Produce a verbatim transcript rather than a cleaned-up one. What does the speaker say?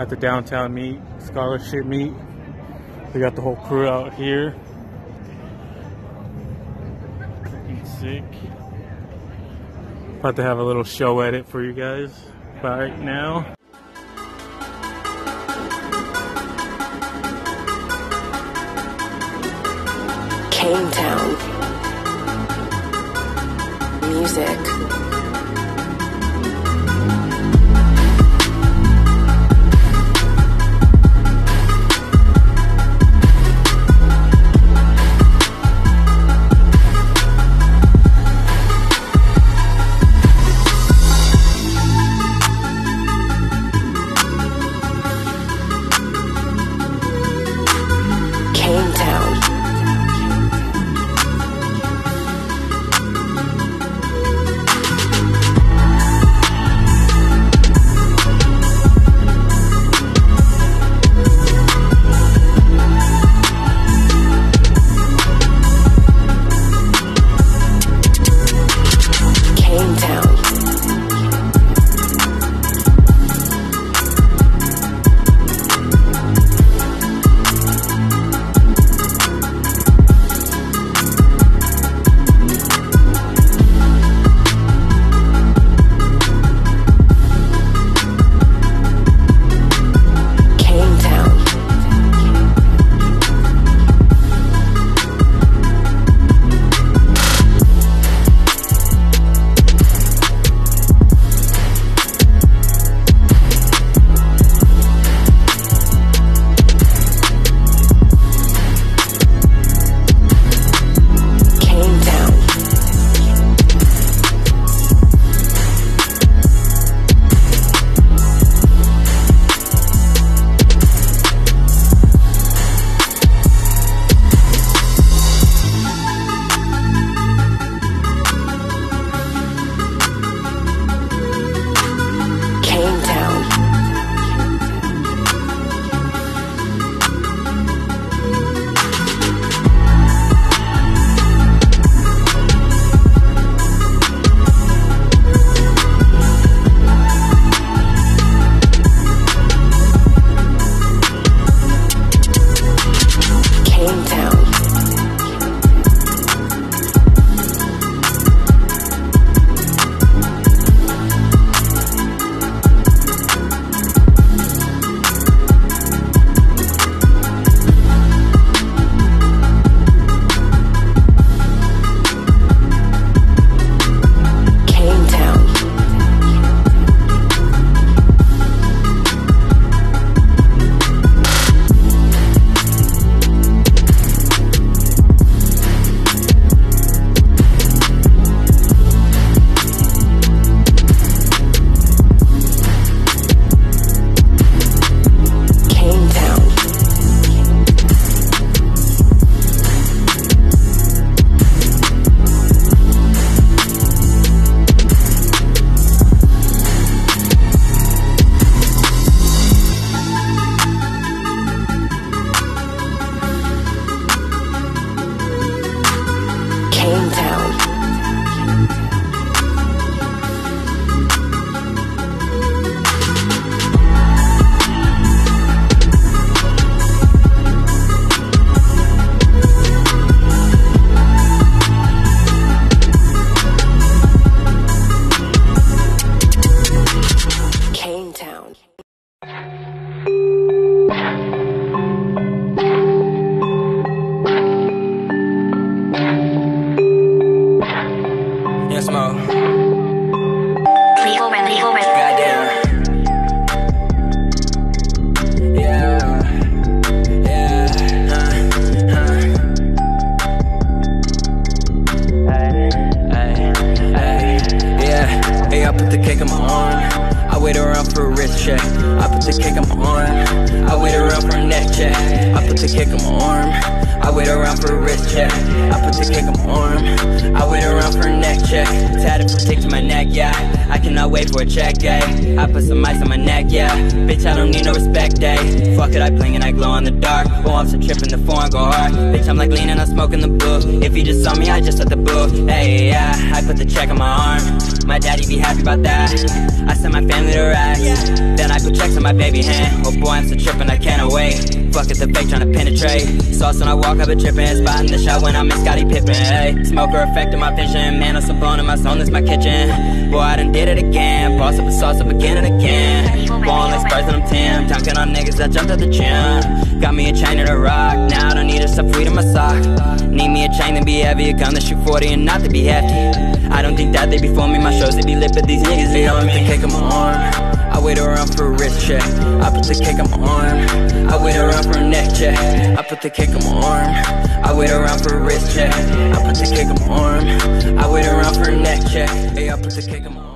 at the downtown meet, scholarship meet. We got the whole crew out here. Looking sick. About to have a little show edit for you guys right now. Town music. check. I put the cake on my arm. I wait around for a neck check. I put the cake on my arm. I wait around for a wrist check. I put the cake on my arm. I wait around for a neck check. Tatted for tick to my neck, yeah. I cannot wait for a check, yeah. I put some ice on my neck, yeah. Bitch, I don't need no respect, day. Fuck it, I bling and I glow in the dark. Go off some trip in the foreign, go hard. Bitch, I'm like leaning, I'm smoking the book. If you just saw me, I just at the book. Hey, yeah, I put the check on my arm. My daddy be happy about that. I send my family to racks. Then I put checks on my baby baby hand. Oh boy, I'm so trippin', I can't wait. Fuck it, the fake tryna penetrate. Sauce when I walk, I've been trippin'. Spotting the shot when I'm in Scottie Pippen. Hey, smoker affecting my vision. Man, I'm so blown in my zone, this my kitchen. Boy, I done did it again. Boss up a sauce up again and again. Ballin' like Spurs and I'm Tim. Dunking on niggas that jumped at the gym. Got me a chain and a rock. Now I don't need a stuff weed in my sock. Need me a chain to be heavy, a gun to shoot forty and not to be hefty. I don't think that they be for me. My shows they be lit, but these niggas be on me. I put the cake on my arm. I wait around for a wrist check. I put the cake on my arm. I wait around for a neck check. I put the cake on my arm. I wait around for a wrist check. I put the cake on my arm. I wait around for a neck check. Hey, I put the cake on my arm.